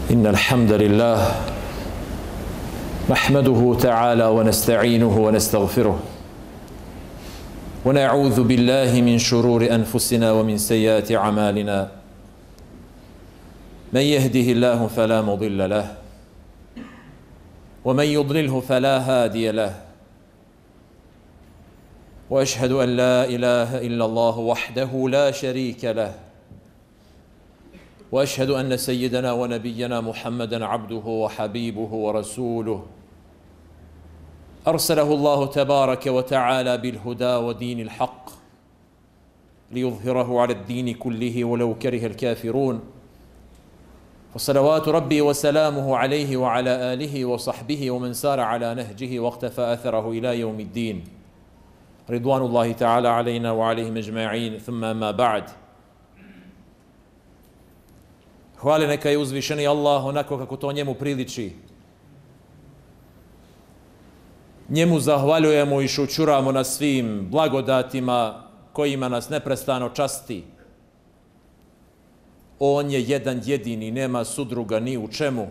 إن الحمد لله نحمده تعالى ونستعينه ونستغفره ونعوذ بالله من شرور أنفسنا ومن سيئات أعمالنا من يهده الله فلا مضل له ومن يضلله فلا هادي له وأشهد أن لا إله إلا الله وحده لا شريك له وأشهد أن سيدنا ونبينا محمدًا عبده وحبيبه ورسوله أرسله الله تبارك وتعالى بالهدى ودين الحق ليظهره على الدين كله ولو كره الكافرون فصلوات ربي وسلامه عليه وعلى آله وصحبه ومن سار على نهجه واقتفى أثره إلى يوم الدين رضوان الله تعالى علينا وعليهم أجمعين ثم ما بعد. Hvale neka je uzvišeni Allah onako kako to njemu priliči. Njemu zahvaljujemo i šućuramo na svim blagodatima kojima nas neprestano časti. On je jedan jedini, nema sudruga ni u čemu.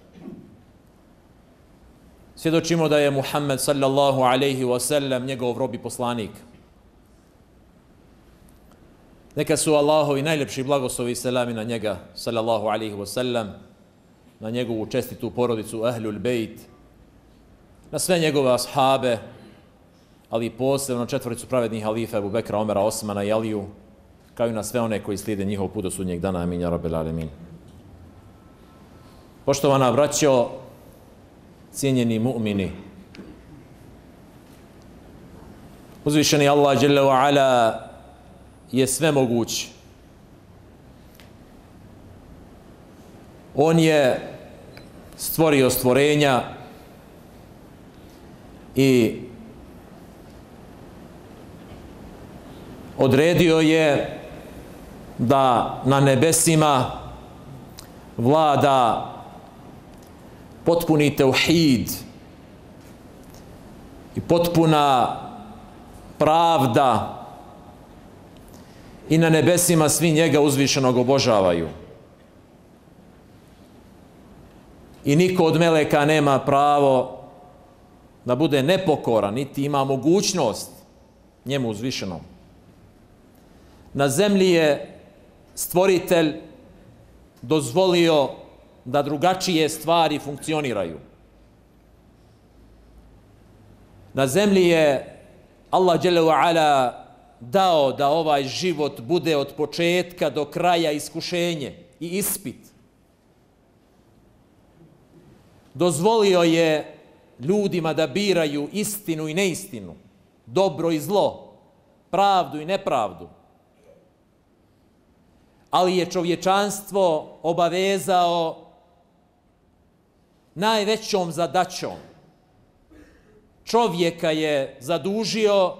Svjedočimo da je Muhammed sallallahu alaihi wasallam njegov rob i poslanik. Neka su Allahovi najljepši blagoslovi i selami na njega, sallallahu alaihi wasallam, na njegovu čestitu porodicu Ahlul Bejt, na sve njegove ashabe, ali posebno četvoricu pravednih halifa Ebu Bekra, Omera, Osmana i Aliju, kao i na sve one koji slijede njihov put do sudnjeg dana. Amin, ja rabbil alemin. Poštovana braćo, cijenjeni mu'mini, uzvišeni Allah dželle wa ala je sve moguć. On je stvorio stvorenja i odredio je da na nebesima vlada potpuni tauhid i potpuna pravda i na nebesima svi njega uzvišenog obožavaju. I niko od meleka nema pravo da bude nepokoran, niti ima mogućnost njemu uzvišenom. Na zemlji je stvoritelj dozvolio da drugačije stvari funkcioniraju. Na zemlji je Allah dželle ve ala dao da ovaj život bude od početka do kraja iskušenje i ispit. Dozvolio je ljudima da biraju istinu i neistinu, dobro i zlo, pravdu i nepravdu. Ali je čovječanstvo obavezao najvećom zadaćom. Čovjeka je zadužio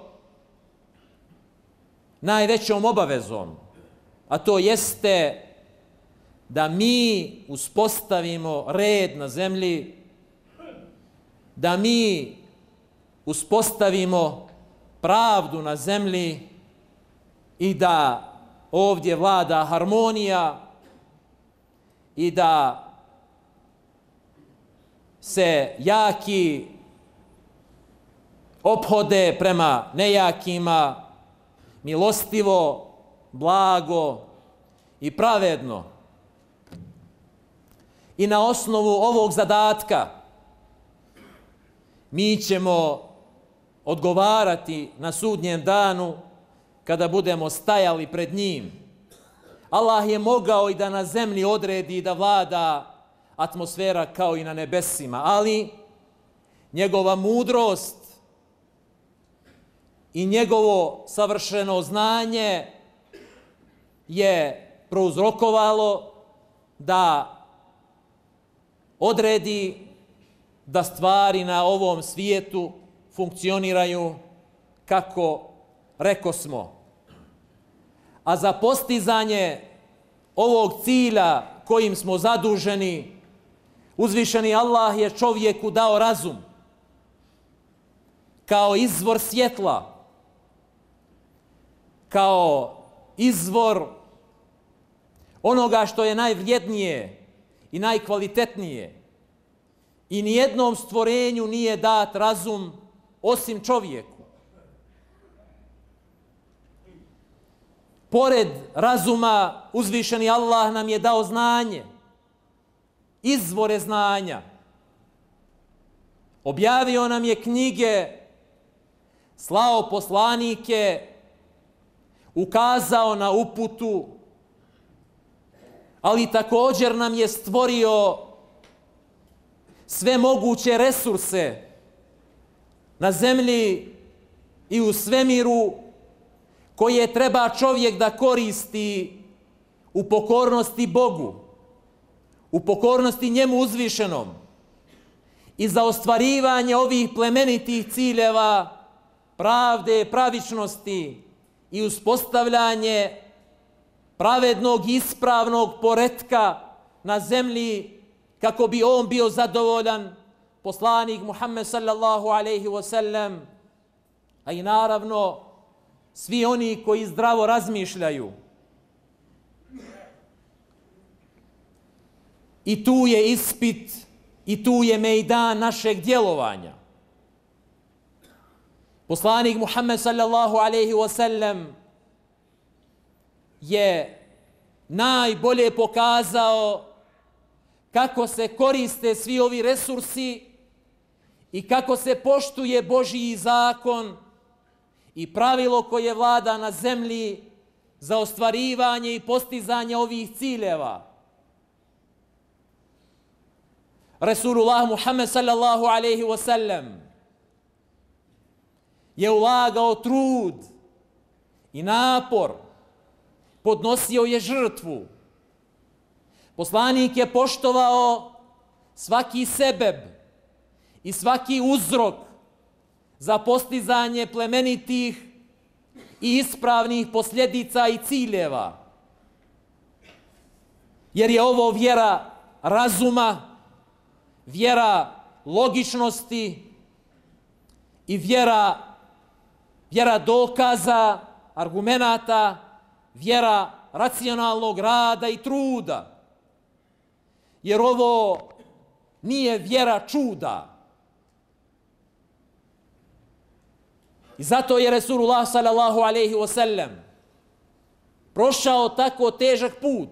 najvećom obavezom, a to jeste da mi uspostavimo red na zemlji, da mi uspostavimo pravdu na zemlji i da ovdje vlada harmonija i da se jaki ophode prema nejakima milostivo, blago i pravedno. I na osnovu ovog zadatka mi ćemo odgovarati na sudnjem danu kada budemo stajali pred njim. Allah je mogao i da na zemlji odredi da vlada atmosfera kao i na nebesima, ali njegova mudrost i njegovo savršeno znanje je prouzrokovalo da odredi da stvari na ovom svijetu funkcioniraju kako rekosmo. A za postizanje ovog cilja kojim smo zaduženi, uzvišeni Allah je čovjeku dao razum kao izvor svjetla, kao izvor onoga što je najvrijednije i najkvalitetnije. I nijednom stvorenju nije dat razum osim čovjeku. Pored razuma, uzvišeni Allah nam je dao znanje, izvore znanja. Objavio nam je knjige, slao poslanike, ukazao na uputu, ali također nam je stvorio sve moguće resurse na zemlji i u svemiru koje treba čovjek da koristi u pokornosti Bogu, u pokornosti njemu uzvišenom i za ostvarivanje ovih plemenitih ciljeva pravde, pravičnosti i uspostavljanje pravednog, ispravnog poretka na zemlji kako bi on bio zadovoljan, poslanik Muhammed sallallahu alejhi ve sellem, a i naravno svi oni koji zdravo razmišljaju. I tu je ispit i tu je mejdan našeg djelovanja. Poslanik Muhammed sallallahu alejhi ve sellem je najbolje pokazao kako se koriste svi ovi resursi i kako se poštuje Božji zakon i pravilo koje vlada na zemlji za ostvarivanje i postizanje ovih ciljeva. Resulullah Muhammed sallallahu alejhi ve sellem je ulagao trud i napor, podnosio je žrtvu. Poslanik je poštovao svaki sebeb i svaki uzrok za postizanje plemenitih i ispravnih posljedica i ciljeva. Jer je ovo vjera razuma, vjera logičnosti i vjera dokaza, argumenata, vjera racionalnog rada i truda. Jer ovo nije vjera čuda. I zato je Resulullah sallallahu alejhi ve sellem prošao tako težak put.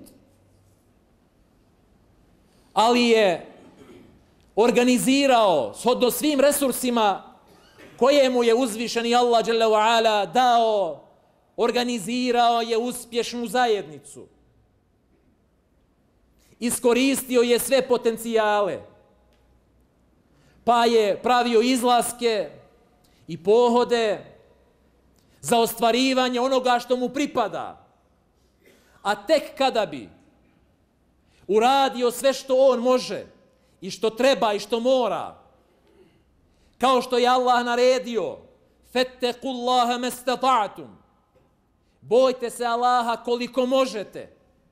Ali je organizirao shodno svim resursima koje mu je uzvišeni Allah dželle ve ala dao, organizirao je uspješnu zajednicu. Iskoristio je sve potencijale, pa je pravio izlaske i pohode za ostvarivanje onoga što mu pripada. A tek kada bi uradio sve što on može i što treba i što mora, kao što je Allah naredio, fettekullaha mestata'tum, bojte se Allaha koliko možete.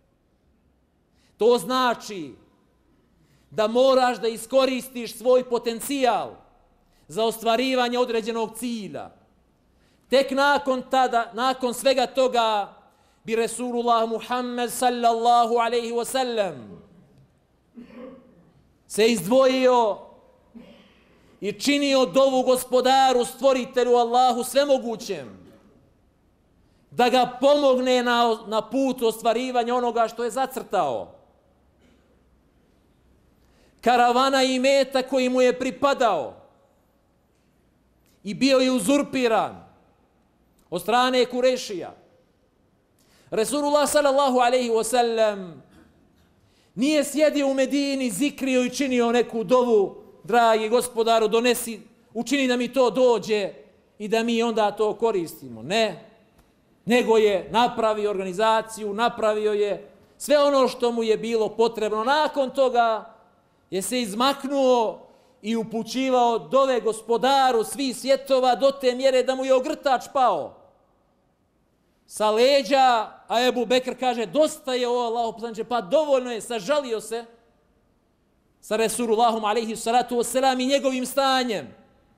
To znači da moraš da iskoristiš svoj potencijal za ostvarivanje određenog cilja. Tek nakon svega toga bi Resulullah Muhammed sallallahu alejhi ve sellem se izdvojio i činio dovu gospodaru, stvoritelju Allahu svemogućem, da ga pomogne na putu ostvarivanja onoga što je zacrtao. Karavana i meta koji mu je pripadao i bio je uzurpiran od strane Kurešija. Resulullah sallallahu alejhi ve sellem nije sjedio u Medini, zikrio i činio neku dovu, dragi gospodaru, donesi, učini da mi to dođe i da mi onda to koristimo. Ne, nego je napravio organizaciju, napravio je sve ono što mu je bilo potrebno. Nakon toga je se izmaknuo i upućivao dove gospodaru svih svjetova do te mjere da mu je ogrtač pao sa leđa, a Ebu Bekr kaže, dosta je ovo Allahu poslaniče, pa dovoljno je, sažalio se sa Resulullahom alejhi salatu vesselam i njegovim stanjem.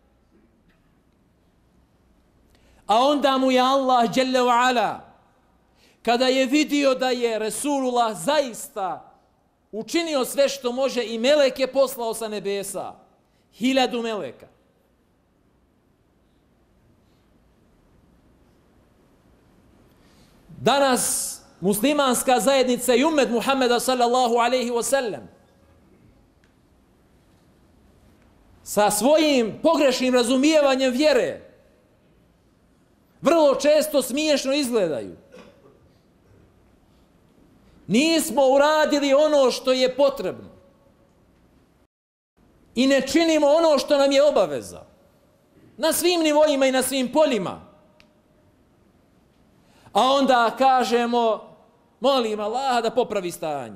A onda mu je Allah dželle ve ala, kada je vidio da je Resulullah zaista učinio sve što može i meleke poslao sa nebesa. 1000 meleka. Danas muslimanska zajednica i ummet Muhammeda sallallahu alaihi wa sallam sa svojim pogrešnim razumijevanjem vjere vrlo često smiješno izgledaju. Nismo uradili ono što je potrebno i ne činimo ono što nam je obaveza na svim nivoima i na svim poljima. A onda kažemo, molim Allaha da popravi stanje.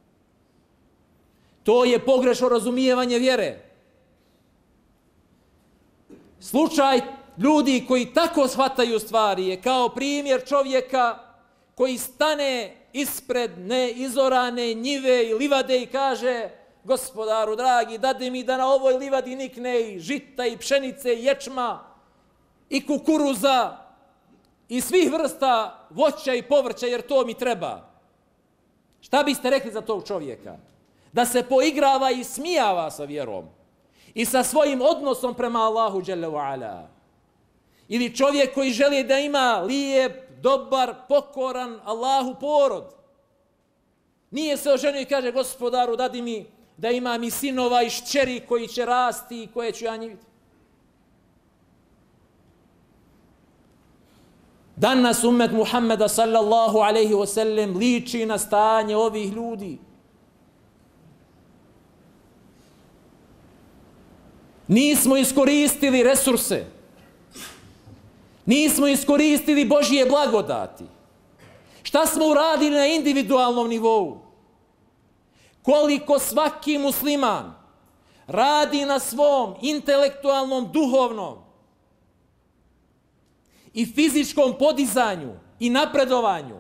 To je pogrešno razumijevanje vjere. Slučaj ljudi koji tako shvataju stvari je kao primjer čovjeka koji stane ispred neizorane njive i livade i kaže: Gospodaru dragi, dade mi da na ovoj livadi nikne i žita i pšenice i ječma i kukuruza i svih vrsta voća i povrća, jer to mi treba. Šta biste rekli za tog čovjeka? Da se poigrava i smijava sa vjerom i sa svojim odnosom prema Allahu dželle ve ala. Ili čovjek koji želi da ima lijep, dobar, pokoran Allahu porod. Nije se oženio i kaže: Gospodaru, dadi mi da imam i sinova i šćeri koji će rasti i koje ću ja njiviti. Danas ummet Muhammeda sallallahu alaihi wa sallam liči na stanje ovih ljudi. Nismo iskoristili resurse. Nismo iskoristili Božje blagodati. Šta smo uradili na individualnom nivou? Koliko svaki musliman radi na svom intelektualnom, duhovnom i fizičkom podizanju i napredovanju.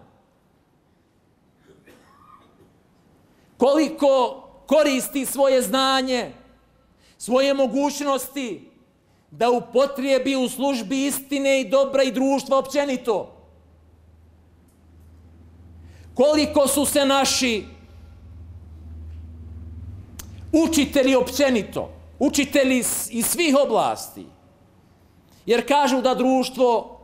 Koliko koristi svoje znanje, svoje mogućnosti da upotrijebi u službi istine i dobra i društva općenito. Koliko su se naši učitelji općenito, učitelji iz svih oblasti, jer kažu da društvo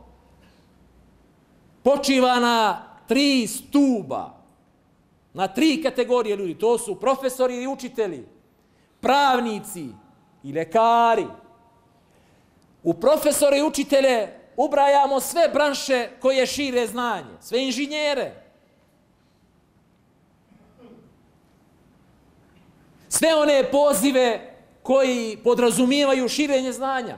počiva na 3 stuba, na 3 kategorije ljudi. To su profesori i učitelji, pravnici i lekari. U profesore i učitelje ubrajamo sve branše koje šire znanje, sve inženjere. Sve one pozive koji podrazumijevaju širenje znanja.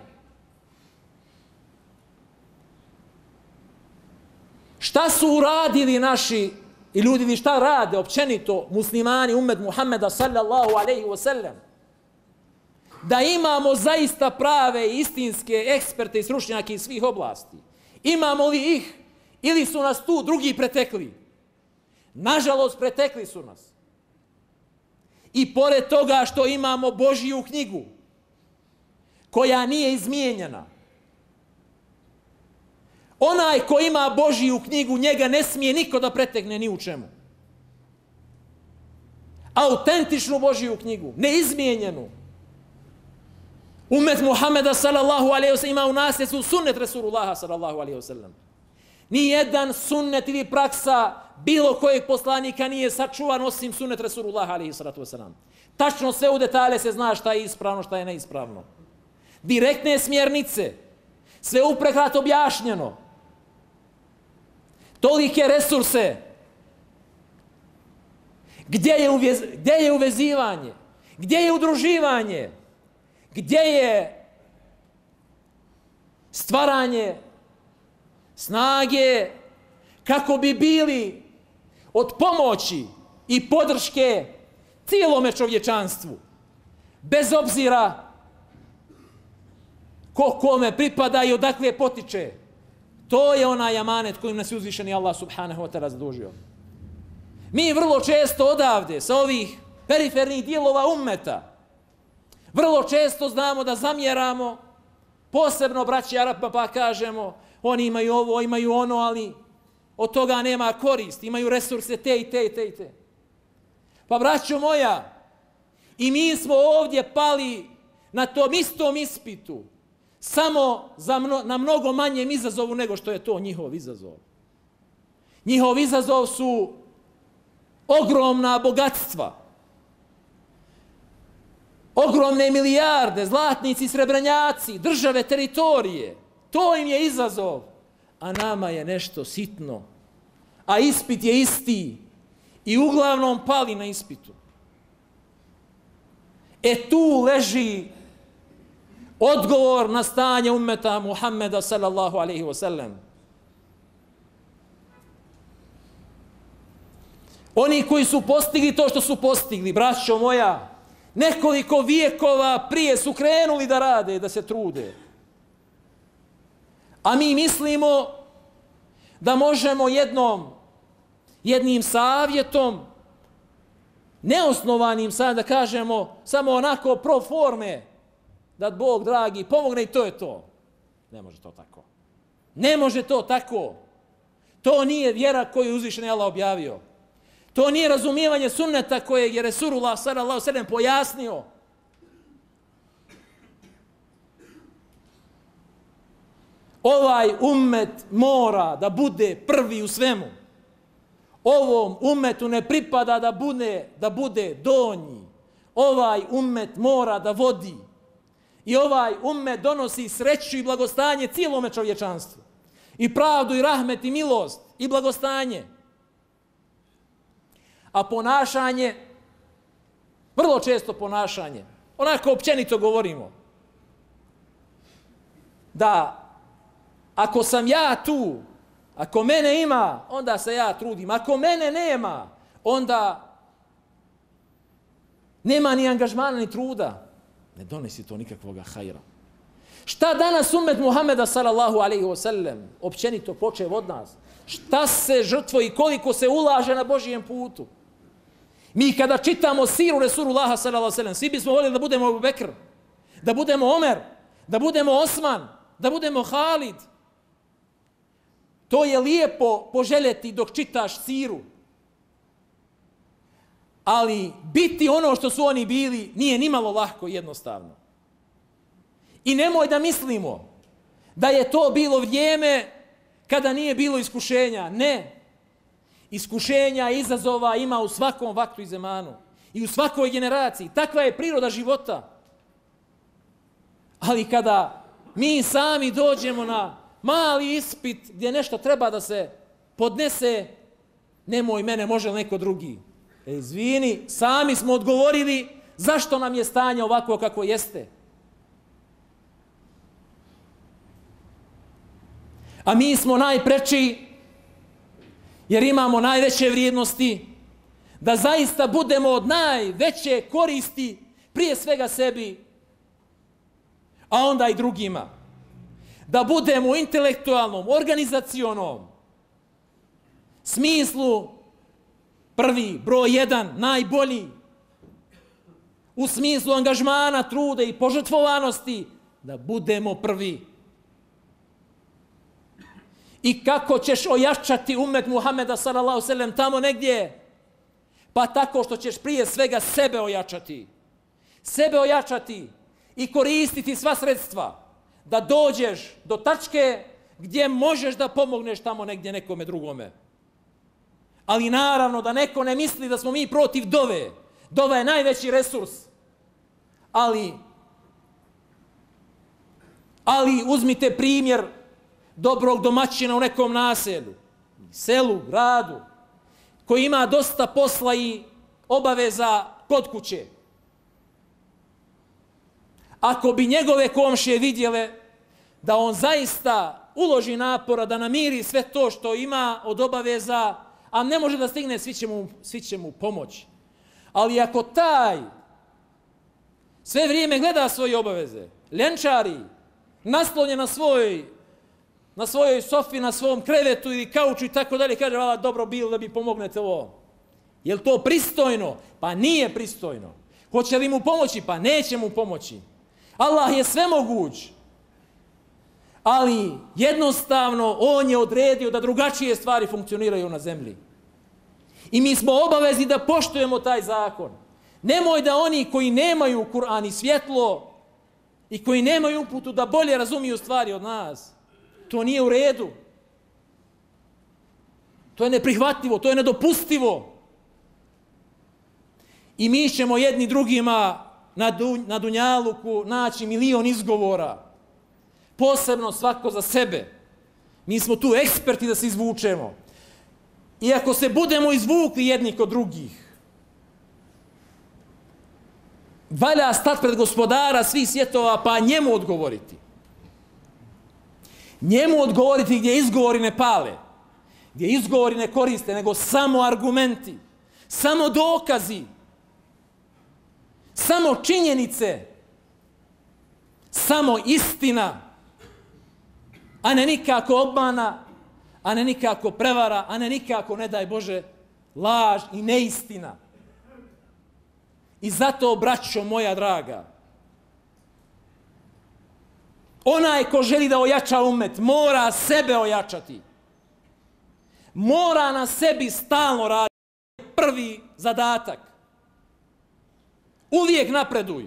Šta su uradili naši i ljudi, ili šta rade općenito muslimani, ummet Muhammeda sallallahu alaihi wa sallam? Da imamo zaista prave i istinske eksperte i stručnjake iz svih oblasti. Imamo li ih ili su nas tu drugi pretekli? Nažalost, pretekli su nas. I pored toga što imamo Božju knjigu, koja nije izmijenjena, onaj ko ima Božju knjigu, njega ne smije niko da pretekne ni u čemu. Autentičnu Božju knjigu, neizmijenjenu. Ummet Muhammeda sallallahu alaihi wa sallam ima u nasljedstvu sunnet Resulullaha sallallahu alaihi wa sallam. Nijedan sunnet ili praksa bilo kojeg poslanika nije sačuvan osim sunnet Resulullaha alaihi sallatu wa sallam. Tačno sve u detalje se zna šta je ispravno, šta je neispravno. Direktne smjernice, sve uprehat objašnjeno. Tolike resurse. Gdje je uvezivanje? Gdje je udruživanje? Gdje je stvaranje snage kako bi bili od pomoći i podrške cijelome čovječanstvu, bez obzira ko kome pripada i odakle potiče? To je onaj amanet kojim nas je uzvišeni Allah subhanahu wa ta'ala zadužio. Mi vrlo često odavde, sa ovih perifernih dijelova ummeta, vrlo često znamo da zamjeramo, posebno braći Arapa, pa kažemo oni imaju ovo, imaju ono, ali od toga nema korist, imaju resurse te i te i te i te. Pa braćo moja, i mi smo ovdje pali na tom istom ispitu, samo na mnogo manjem izazovu nego što je to njihov izazov. Njihov izazov su ogromna bogatstva, ogromne milijarde, zlatnici, srebrenjaci, države, teritorije. To im je izazov, a nama je nešto sitno. A ispit je isti i uglavnom pali na ispitu. Tu leži odgovor na stanje ummeta Muhammeda sallallahu alaihi wa sallam. Oni koji su postigli to što su postigli, braćo moja, nekoliko vijekova prije su krenuli da rade, da se trude. A mi mislimo da možemo jednim savjetom, neosnovanim sad da kažemo, samo onako pro forme, da Bog dragi pomogne i to je to. Ne može to tako. Ne može to tako. To nije vjera koju je uzvišeni Allah objavio. To nije razumijevanje sunneta kojeg je Resulullah sallallahu alejhi ve sellem pojasnio. Ovaj ummet mora da bude prvi u svemu. Ovom ummetu ne pripada da bude donji. Ovaj ummet mora da vodi. I ovaj ummet donosi sreću i blagostanje cijelome čovječanstvu. I pravdu, i rahmet, i milost, i blagostanje. A ponašanje, vrlo često ponašanje, onako općenito govorimo, da ako sam ja tu, ako mene ima, onda se ja trudim. Ako mene nema, onda nema ni angažmana ni truda. Ne donesi to nikakvoga hajra. Šta danas ummet Muhammeda sallallahu alaihi wa sallam, općenito počev od nas, šta se žrtvo i koliko se ulaže na Božijem putu? Mi kada čitamo siru Resulullaha sallallahu alaihi wa sallam, svi bismo voljeli da budemo Abu Bekr, da budemo Omer, da budemo Osman, da budemo Halid. To je lijepo poželjeti dok čitaš siru. Ali biti ono što su oni bili nije nimalo lahko i jednostavno. I nemoj da mislimo da je to bilo vrijeme kada nije bilo iskušenja. Ne. Iskušenja i izazova ima u svakom vaktu i zemanu. I u svakoj generaciji. Takva je priroda života. Ali kada mi sami dođemo na mali ispit gdje nešto treba da se podnese, nemoj mene, može neko drugi. Izvini, sami smo odgovorili zašto nam je stanje ovako kako jeste. A mi smo najpreči jer imamo najveće vrijednosti da zaista budemo od najveće koristi prije svega sebi, a onda i drugima. Da budemo u intelektualnom, organizacionom smislu prvi, broj jedan, najbolji. U smislu angažmana, trude i požrtvovanosti da budemo prvi. I kako ćeš ojačati ummet Muhammeda sallallahu alejhi ve sellem tamo negdje? Pa tako što ćeš prije svega sebe ojačati. Sebe ojačati i koristiti sva sredstva da dođeš do tačke gdje možeš da pomogneš tamo negdje nekome drugome. Ali naravno da neko ne misli da smo mi protiv dove. Dova je najveći resurs. Ali uzmite primjer dobrog domaćina u nekom naselju, selu, gradu, koji ima dosta posla i obaveza kod kuće. Ako bi njegove komšije vidjele da on zaista uloži napora da namiri sve to što ima od obaveza, a ne može da stigne, svi će mu pomoći. Ali ako taj sve vrijeme gleda svoje obaveze, ljenčari, naslonjen na svojoj sofi, na svom krevetu ili kauču i tako dalje, kaže, dobro bilo da mi pomognete ovo. Je li to pristojno? Pa nije pristojno. Hoće li mu pomoći? Pa neće mu pomoći. Allah je svemoguć. Ali jednostavno on je odredio da drugačije stvari funkcioniraju na zemlji. I mi smo obavezni da poštujemo taj zakon. Nemoj da oni koji nemaju Kur'an i svjetlo i koji nemaju uputu da bolje razumiju stvari od nas. To nije u redu. To je neprihvatljivo, to je nedopustivo. I mi ćemo jedni drugima na dunjaluku naći milion izgovora. Posebno svako za sebe. Mi smo tu eksperti da se izvučemo. I ako se budemo izvukli jedni kod drugih, valja stati pred gospodara svih svjetova pa njemu odgovoriti. Njemu odgovoriti gdje izgovori ne pale, gdje izgovori ne koriste, nego samo argumenti, samo dokazi, samo činjenice, samo istina, a ne nikako obmana, a ne nikako prevara, a ne nikako, ne daj Bože, laž i neistina. I zato, braćo moja draga, onaj ko želi da ojača umet, mora sebe ojačati. Mora na sebi stalno raditi. Prvi zadatak. Uvijek napreduj.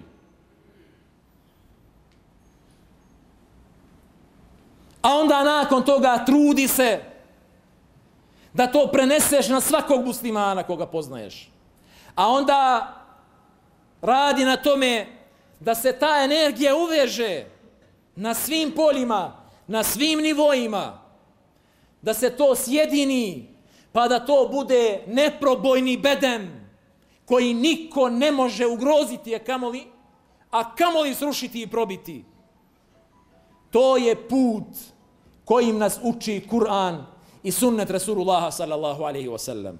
A onda nakon toga trudi se da to preneseš na svakog muslimana koga poznaješ. A onda radi na tome da se ta energija uveže na svim poljima, na svim nivoima, da se to sjedini, pa da to bude neprobojni bedem koji niko ne može ugroziti, a kamoli srušiti i probiti. To je put kojim nas uči Kur'an i sunnet Rasulullaha sallallahu alaihi wa sallam.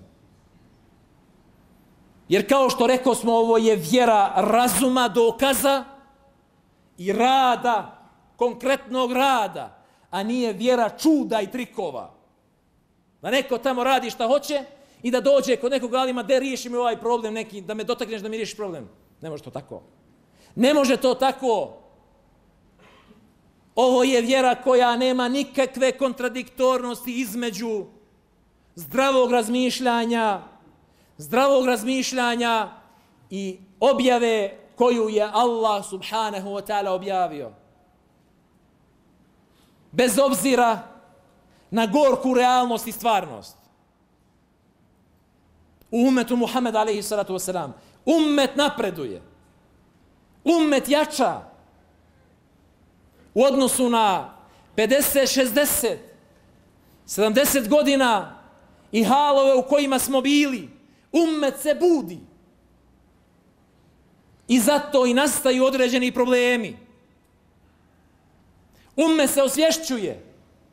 Jer kao što rekao smo, ovo je vjera razuma, dokaza i rada, konkretnog rada, a nije vjera čuda i trikova. Da neko tamo radi šta hoće i da dođe kod nekog alima, da riješi mi ovaj problem neki, da me dotakneš da mi riješiš problem. Ne može to tako. Ne može to tako. Ovo je vjera koja nema nikakve kontradiktornosti između zdravog razmišljanja i objave koju je Allah subhanahu wa ta'ala objavio. Bez obzira na gorku realnost i stvarnost. U ummetu Muhammed alaihi salatu wasalam. Ummet napreduje. Ummet jača. U odnosu na 50, 60, 70 godina i halove u kojima smo bili, ummet se budi. I zato i nastaju određeni problemi. Ummet se osvješćuje.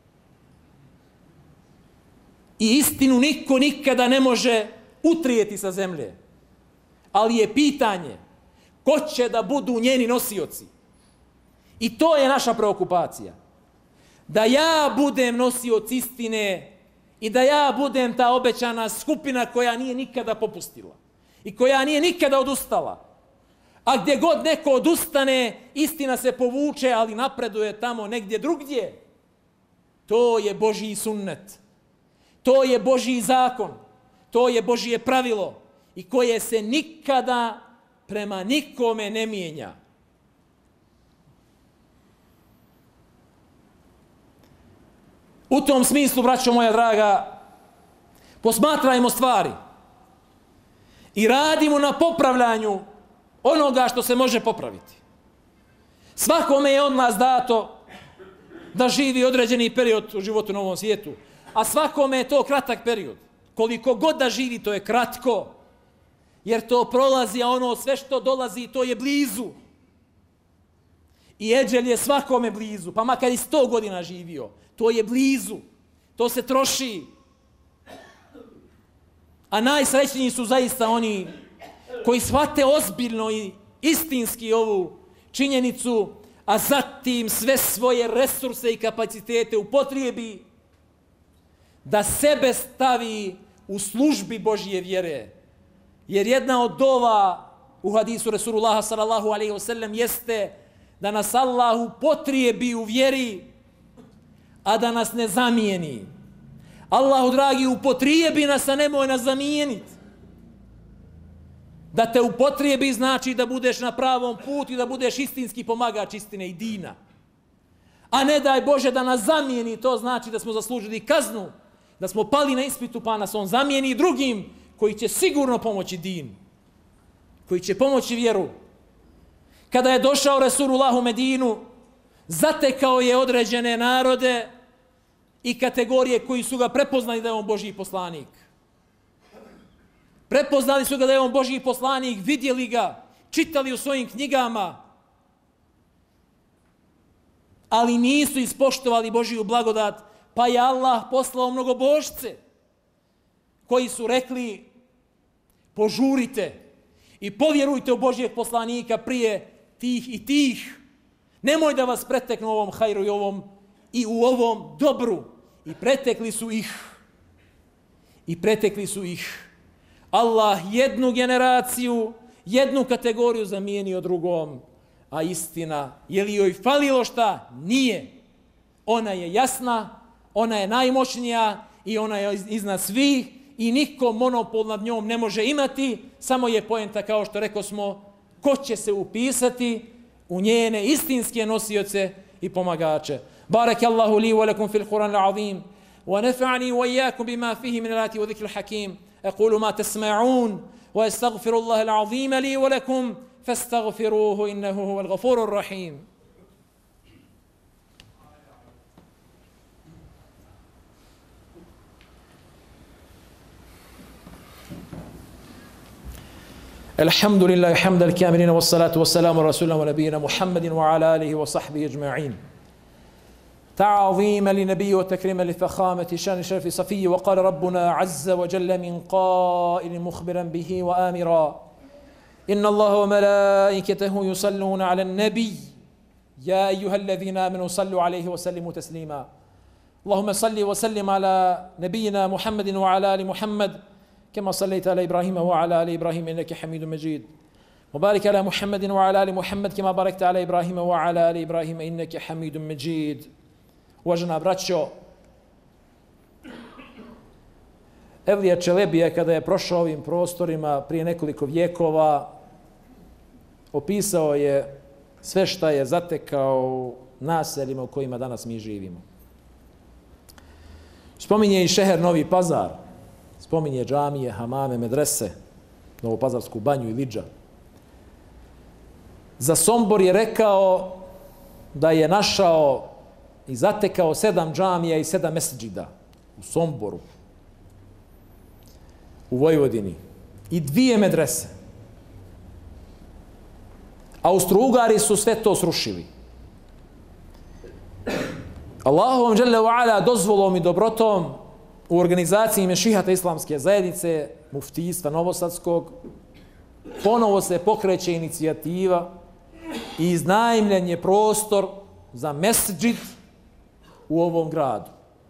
I istinu niko nikada ne može utrijeti sa zemlje. Ali je pitanje ko će da budu njeni nosioci. I to je naša preokupacija. Da ja budem nosioc istine i da ja budem ta obećana skupina koja nije nikada popustila i koja nije nikada odustala. A gdje god neko odustane, istina se povuče, ali napreduje tamo negdje drugdje. To je Božji sunnet. To je Božji zakon. To je Božje pravilo i koje se nikada prema nikome ne mijenja. U tom smislu, braćo moja draga, posmatrajmo stvari i radimo na popravljanju onoga što se može popraviti. Svakome je od nas dato da živi određeni period u životu na ovom svijetu, a svakome je to kratak period. Koliko god da živi, to je kratko, jer to prolazi, a ono sve što dolazi, to je blizu. I eđel je svakome blizu, pa makar i 100 godina živio, to je blizu, to se troši. A najsrećniji su zaista oni koji shvate ozbiljno i istinski ovu činjenicu, a zatim sve svoje resurse i kapacitete upotrijebi da sebe stavi u službi Božje vjere. Jer jedna od dova u hadisu Rasulullaha sallallahu alaihi wa sallam jeste da nas Allah upotrijebi u vjeri, a da nas ne zamijeni. Allahu dragi, upotrijebi nas, a nemoj nas zamijeniti. Da te upotrijebi znači da budeš na pravom putu i da budeš istinski pomagač istine i dina. A ne daj Bože da nas zamijeni, to znači da smo zaslužili kaznu, da smo pali na ispitu pa nas on zamijeni drugim koji će sigurno pomoći din, koji će pomoći vjeru. Kada je došao Resulullah u Medinu, zatekao je određene narode i kategorije koji su ga prepoznali da je on Božji poslanik. Prepoznali su ga da je on Božji poslanik, vidjeli ga, čitali u svojim knjigama, ali nisu ispoštovali Božju blagodat, pa je Allah poslao mnogobožce koji su rekli požurite i povjerujte u Božjeg poslanika prije tih i tih. Nemoj da vas preteknu u ovom hajru i u ovom dobru. I pretekli su ih. I pretekli su ih. Allah jednu generaciju, jednu kategoriju zamijenio drugom. A istina, je li joj falilo šta? Nije. Ona je jasna, ona je najmoćnija i ona je iznad svih i niko monopol nad njom ne može imati, samo je poenta, kao što rekao smo, ko će se upisati u njene istinske nosioce i pomagače. Barakallahu li wa lakum fil Qur'an al-azim wa nafa'ani wa iyyakum bima fihi min al-ayati wa dhikr al-hakim. Aqulu ma tasma'un wa astaghfirullaha al-azim li wa lakum fastaghfiruhu innahu huwal ghafurur rahim. الحمد لله حمد الكاملين والصلاة والسلام على رسول الله ونبينا محمد وعلى آله وصحبه أجمعين. تعظيما لنبي وتكريما لفخامة شان شرف صفي. وقال ربنا عز وجل من قائل مخبرا به وآمرا إن الله وملائكته يصلون على النبي يا أيها الذين آمنوا صلوا عليه وسلموا تسليما. اللهم صل وسلم على نبينا محمد وعلى آل محمد كما صليت على إبراهيم وعلى آل إبراهيم إنك حميد مجيد. وبارك على محمد وعلى آل محمد كما باركت على إبراهيم وعلى آل إبراهيم إنك حميد مجيد. Uvažena braćo, Evlija Čelebija kada je prošao ovim prostorima prije nekoliko vjekova, opisao je sve šta je zatekao u naseljima u kojima danas mi živimo. Spominje i šeher Novi Pazar, spominje džamije, hamame, medrese, Novopazarsku banju i Lidža. Za Sombor je rekao da je našao i zatekao 7 džamija i 7 mesdžida u Somboru, u Vojvodini i 2 medrese. Austro-Ugari su sve to srušili. Allahovom dželle ve ala dozvolom i dobrotom u organizaciji mešihata islamske zajednice, muftijstva novosadskog, ponovo se pokreće inicijativa i iznajmljen je prostor za mesdžid u ovom gradu.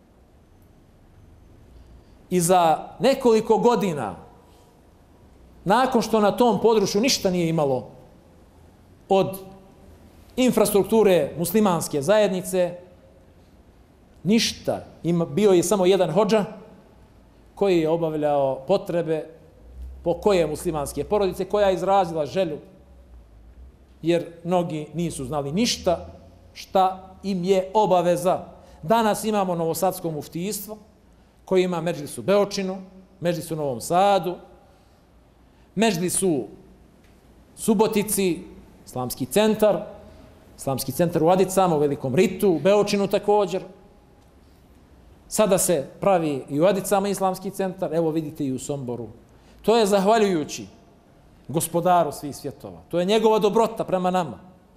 I za nekoliko godina, nakon što na tom području ništa nije imalo od infrastrukture muslimanske zajednice, ništa, bio je samo jedan hodža koji je obavljao potrebe po koje muslimanske porodice, koja je izrazila želju, jer mnogi nisu znali ništa šta im je obaveza. Danas imamo novosadsko muftijstvo koji ima medžlis u Beočinu, medžlis u Novom Sadu, medžlis u Subotici, islamski centar u Adicama, u Velikom Ritu, u Beočinu također. Sada se pravi i u Adicama islamski centar, evo vidite i u Somboru. To je zahvaljujući gospodaru svih svjetova. To je njegova dobrota prema nama.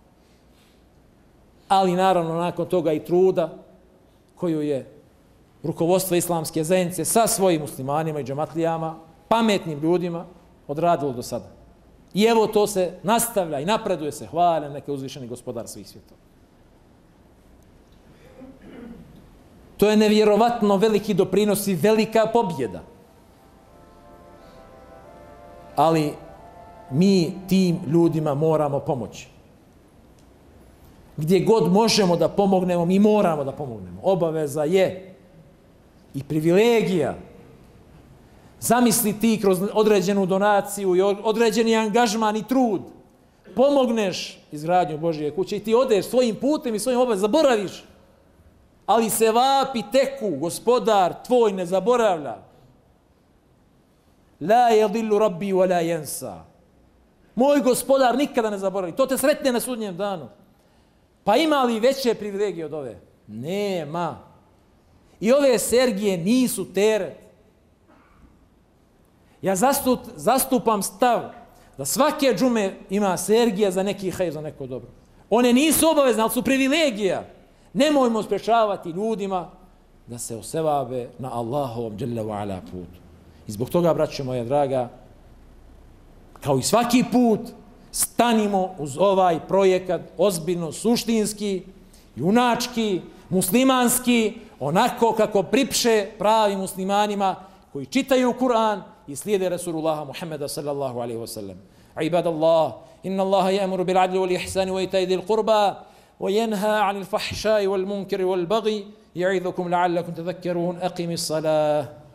Ali naravno nakon toga i truda koju je rukovodstvo islamske zajednice sa svojim muslimanima i džematlijama, pametnim ljudima, odradilo do sada. I evo to se nastavlja i napreduje se, hvala neka uzvišeni gospodar svih svjetova. To je nevjerovatno veliki doprinos i velika pobjeda. Ali mi tim ljudima moramo pomoći. Gdje god možemo da pomognemo, mi moramo da pomognemo. Obaveza je i privilegija. Zamisli ti kroz određenu donaciju i određeni angažman i trud pomogneš izgradnju Božje kuće i ti odeš svojim putem i svojim obavezama, zaboraviš. Ali se vapi teku, gospodar tvoj ne zaboravlja. La yadillu rabbi wa la yansa. Moj gospodar nikada ne zaboravi. To te sretne na sudnjem danu. Pa ima li veće privilegije od ove? Nema. I ove sergije nisu teret. Ja zastupam stav da svake džume ima sergija za neki hajr, za neko dobro. One nisu obavezne, ali su privilegija. Nemojmo sprečavati ljudima da se osevabe na Allahovom dželle ve ala putu. I zbog toga, braćo moja draga, kao i svaki put, stanimo uz ovaj projekat ozbiljno, suštinski, junački, muslimanski, onako kako pripše pravim muslimanima koji čitaju Kur'an i slijede Rasulullaha Muhammeda sallallahu alaihi wa sallam. Ibadallah, inna Allaha ya'muru bil adli wal ihsani wa ita'i dhil qurba wa yanha 'anil fahsha'i wal munkari wal baghi ya'idukum la'allakum tadhakkarun. Aqimis salah.